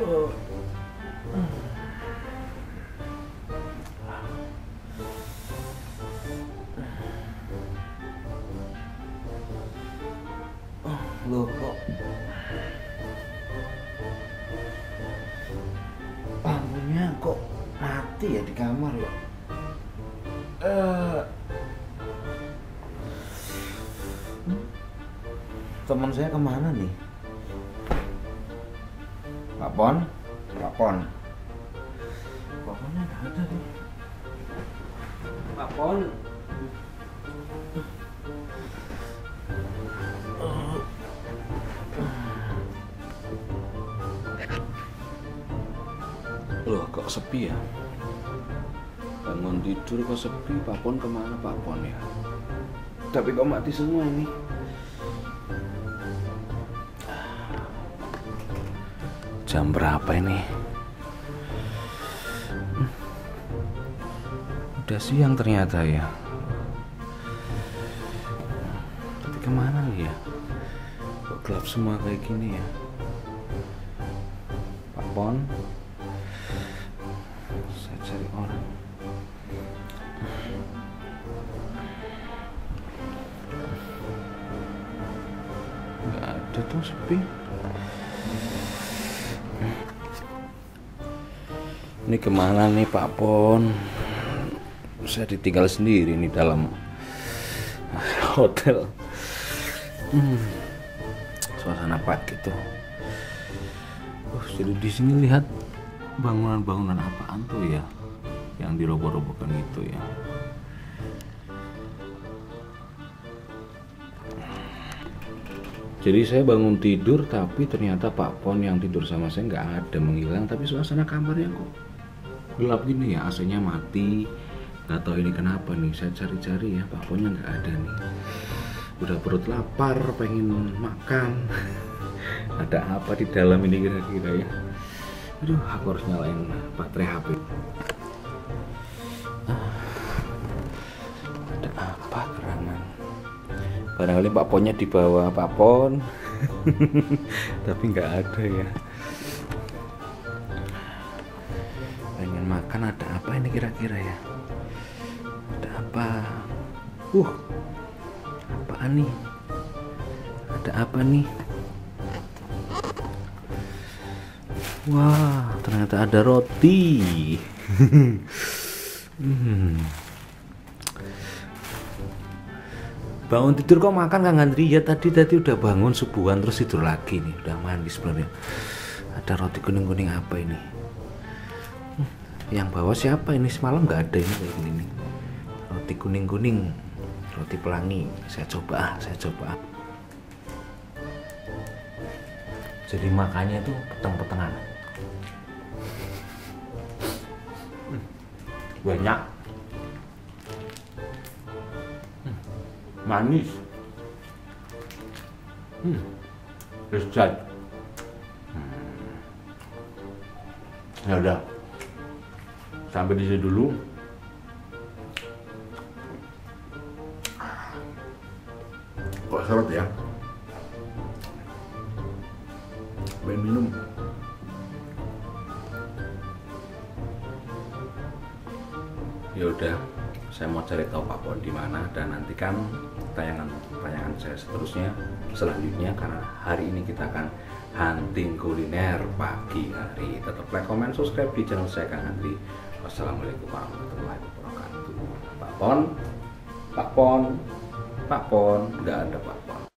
Loh kok lampunya kok mati ya di kamar ya? Teman saya kemana nih? Pak Pon? Pak Pon? Pak Ponnya nggak ada nih. Pak Pon? Loh kok sepi ya? Bangun tidur kok sepi. Pak Pon kemana Pak Pon ya? Tapi kok mati semua ini? Jam berapa ini? Udah siang ternyata ya. Tapi kemana nih ya? Kok gelap semua kayak gini ya? Pak Pon? Saya cari orang. Nggak ada tuh, sepi. Ini kemana nih Pak Pon? Saya ditinggal sendiri nih dalam hotel. Suasana pagi tuh. Jadi di sini lihat bangunan-bangunan apaan tuh ya, yang diroboh-robohkan gitu ya. Jadi saya bangun tidur, tapi ternyata Pak Pon yang tidur sama saya nggak ada, menghilang. Tapi suasana kamarnya kok gelap gini ya, AC-nya mati. Nggak tahu ini kenapa nih, saya cari-cari ya, Pak Ponnya nggak ada nih. Udah perut lapar, pengen makan. Ada apa di dalam ini kira-kira ya? Aduh, aku harus nyalain baterai HP. Ada apa gerangan? Barangkali Pak Ponnya di bawah Pak Pon. Tapi nggak ada ya. Pengen makan, ada apa ini kira-kira ya? Ada apa? Apaan nih? Ada apa nih? Wah, ternyata ada roti. Bangun tidur kok makan Kang Andri? Ya tadi udah bangun subuhan terus tidur lagi nih, udah mandi sebenarnya. Ada roti kuning-kuning apa ini? Yang bawa siapa ini? Semalam nggak ada ini kayak gini nih. Roti kuning-kuning, roti pelangi. Saya coba. Jadi makannya tuh peteng-petengan. Banyak. Manis. Lezat. Ya udah. Sampai di sini dulu. Kok seret ya? Pengen minum. Ya udah, saya mau cari tahu Pak Pon di mana dan nantikan tayangan saya selanjutnya karena hari ini kita akan hunting kuliner pagi hari. Tetap like, comment, subscribe di channel saya Kang Andri. Wassalamualaikum warahmatullahi wabarakatuh. Pak Pon, nggak ada Pak.